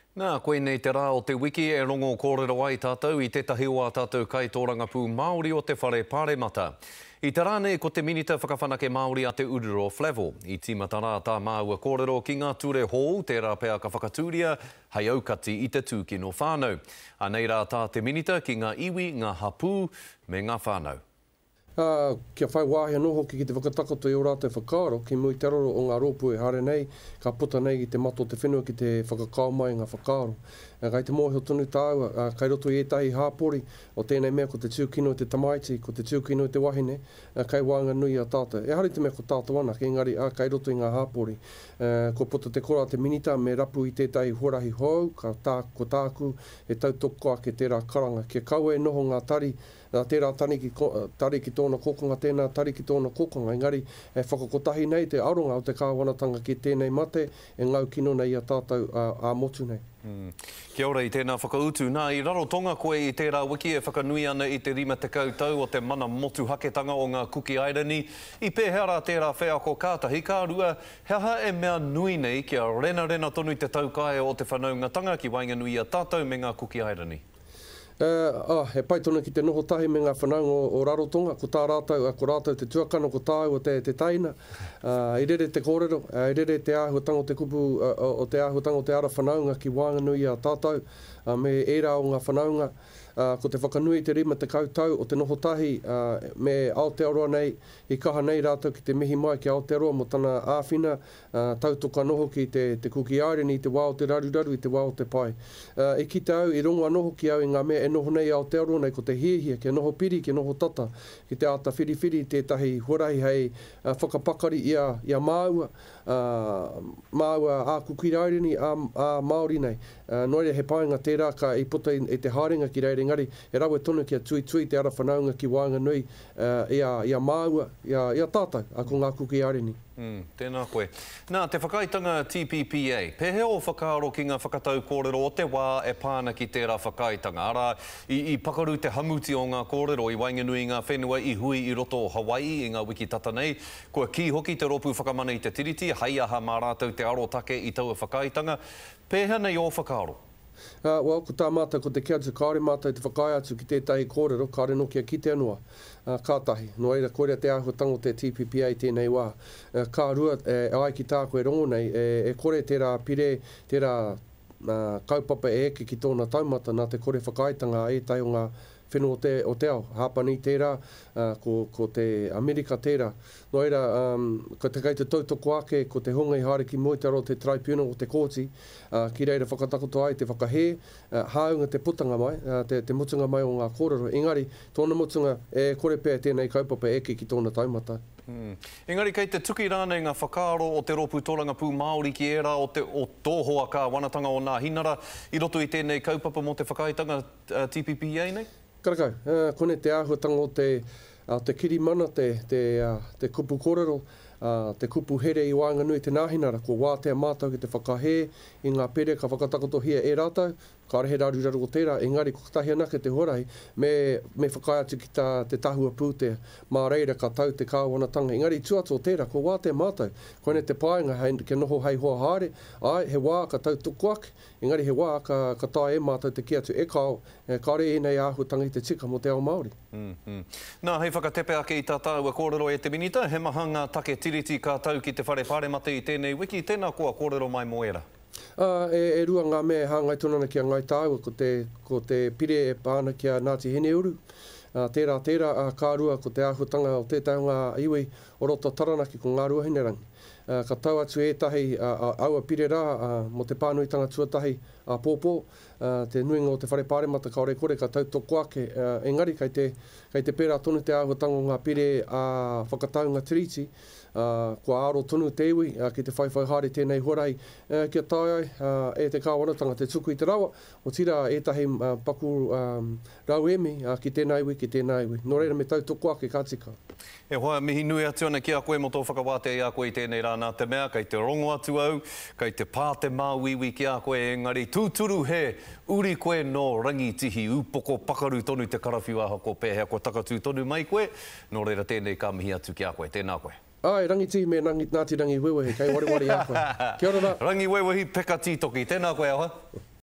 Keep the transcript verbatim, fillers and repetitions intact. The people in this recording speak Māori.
Nā, koe nei te rā o te wiki e rongo kōrero ai tātou i tētahi o a tātou kaitōranga pū Māori o te whare pāremata. I te rāne ko te Minister whakawhanake Māori a Te Ururoa Flavell. I tīmata rā tā māua kōrero ki ngā ture hou, tērā pēr ka whakatūria, hei aukati i te tūkino whānau. Anei rā tā te Minister ki ngā iwi, ngā hapū me ngā whānau. Uh, kia whai wāhia noho ki te whakatakoto i o rātou whakaaro, ki mui te roro o ngā rōpū e hare nei, ka puta nei ki te mato te whenua ki te whakakao mai ngā whakaaro. Uh, kai te mōhio tonu tāua, uh, kai roto i etahi hāpori, o tēnei mea ko te tūkino i te tamaiti, ko te tūkino i te wahine, uh, kai wānga nui a tātou. E hari te mea ko tātou ana, ki engari, uh, kai roto i ngā hāpori. Uh, ko puta te kora te minita me rapu i tētahi horahi hou, ka tā, ko tāku e tautoko ake tērā karanga. Kia kaue noho ngā tari, Uh, tērā tari ki, tari ki tōna kokonga, tēnā tari ki tōna kokonga. Engari, e whakakotahi nei te aronga o te kāwanatanga ki tēnei mate, e ngau kino nei a tātou uh, a motu nei. Mm. Kia ora i tēnā whakautu. Nā, i Rarotonga koe i tērā wiki e whakanui ana i te rima te kautau o te mana motu haketanga o ngā kuki airani. I pēhera tērā whea ko kātahi, kā rua, heha e mea nui nei kia rena rena tonu i te taukae o te whanaungatanga ki wainganui a tātou me ngā kuki airani. Uh, ah, he pai tonu ki te noho tahi me ngā whanaunga o, o Rarotonga, ko tā rātou, ko rātou te tuakana, ko tā o te, te taina, uh, i rere te kōrero, uh, i rere te āhuatanga o te kupu, uh, o te āhuatanga o te ara whanaunga ki wānganui a tātou, uh, me era o ngā whanaunga, uh, ko te whakanui te rima te kautau o te noho tahi, uh, me Aotearoa nei, i kaha nei rātou ki te mihi mai ki Aotearoa mo tana āwhina, uh, tautoka noho ki te, te kuki aireni, i te wā o te raruraru, i te wā o te pai. Uh, I ki te au, i rongoa noho ki au i ngā mea, e noho nei Aotearoa nei ko te hiehia, ki noho piri, ki noho tata, ki te ata whiriwhiri, tētahi huarahi hei uh, whakapakari i a, i a māua, uh, māua a kukiraireni a, a Māori nei. Uh, noere he painga tērā ka i puta i, i te haringa ki reire ngari, e rawe tonu ki a tui tui te ara whanaunga ki Wānganui uh, i, a, i a māua, i a, i a tātou, a ko ngā kukiraireni. Mm, tēnā koe. Nā, te whakaitanga T P P A, pehe o whakaaro ki ngā whakatau kōrero o te wā e pāna ki tērā whakaitanga. Ara, i, i pakaru te hamuti o ngā kōrero i wainganui ngā whenua i hui i roto o Hawaii i ngā wiki tata nei. Kua ki hoki te ropu whakamana i te tiriti, hei aha mā rātou te aro take i taua whakaitanga. Pehe nei o whakaaro? Uh, well, ko tā mātou, ko te kia atu kāre mātou te whakai atu ki tētahi kōrero, kāre no kia ki te anua, uh, kātahi. No eira, korea te āhuatanga o te T P P A tēnei wā. Uh, kā rua, e, ai ki tā koe rongo nei, e, e kore tērā pire, tērā uh, kaupapa e eke ki tōna taumata nā te kore whakaitanga e tai o ngā whenua o te, o te ao. Hapani tērā, uh, ko, ko te Amerika tērā. No eira, um, ko te kei te tautoko ake, ko te honga i haere ki Moitaro, te tribunal o te kōti, uh, ki reira whakatakoto ai te whakahe, uh, haunga te putanga mai, uh, te, te mutunga mai o ngā kōrero. Engari, tōna mutunga e kore pēr tēnei kaupapa eke ki tōna taumata. Mm. Engari, kei te tuki rānei ngā whakaaro o te ropu tōranga pū Māori ki era o te o tōhoa kā wanatanga o ngā hinara, i roto i tēnei kaupapa mo te whakaitanga uh, T P P A nei? Karakau, uh, kone te āhuatanga o te, uh, te kirimana, te, te, uh, te kupu kōrero, uh, te kupu here i Wānganui te nāhinara, ko wātea mātou ki te whakahe, i ngā pere ka whakatakoto hia e rātou, ka rehe raruraru o tērā, engari ko tahi anake te horai, me, me whakai atu ki tā, te tahua pūtea, mā reira ka tau te kāwanatanga. Engari tuatu o tērā, ko wātea mātou, koene te pāinga, hei, ke noho hei hoa haere, ai, he wā ka tau tuku ake, engari he wā ka, ka tae e mātou te kia atu e kao, e kare e nei āhuatanga i te tika mo te ao Māori. Mm -hmm. Nā, hei whakatepe ake i tā tāua kōrero e te minita, he mahanga take tiriti ka tau ki te whare pāremate i tēnei wiki, tēnā koa kōrero mai moera. Uh, e, e rua ngā mea hāngai tonana ki a ngai tāua, ko te, ko te pire e pāna ki a Ngāti Hene Uru. Uh, tērā, tērā, uh, kā rua ko te āhuatanga o tētai o ngā iwi o roto taranaki ko ngā rua hinerangi. Uh, ka tau atu e tahi uh, aua pire rā uh, mo te pānuitanga tuatahi a uh, pōpō, uh, te nuinga o te whare pāremata ka ore kore ka tau toko ake. Uh, engari, kei te, kei te pērā tonu te āhuatanga o ngā pire a uh, whakataunga tiriti, Uh, kua aro tonu te iwi, uh, ki te whaiwhai haere tēnei horai, uh, kia tai ai, uh, e te kāwanatanga te tuku i te rawa, o tira e tahi uh, paku um, rau emi uh, ki tēnā iwi, ki tēnā iwi. Nō reira me tau toko ake ka tika. E hoa, mihi nui atu ana ki a koe mo tō whakawātea i a koe i tēnei rāna te mea, kei te rongo atu au, kei te pāte māwiwi ki a koe engari, tūturu he, uri koe no rangi tihi, upoko pakaru tonu te karawhiu aha ko pēhea ko takatū tonu mai koe, nō reira tēnei ka mihi atu ki a koe, tēnā koe. Ai, rangi tihi me Ngāti Rangi Wewehi, kei wari wari a koe. Kia ora. Rangi Wewehi, peka tītoki, tēnā koe awa.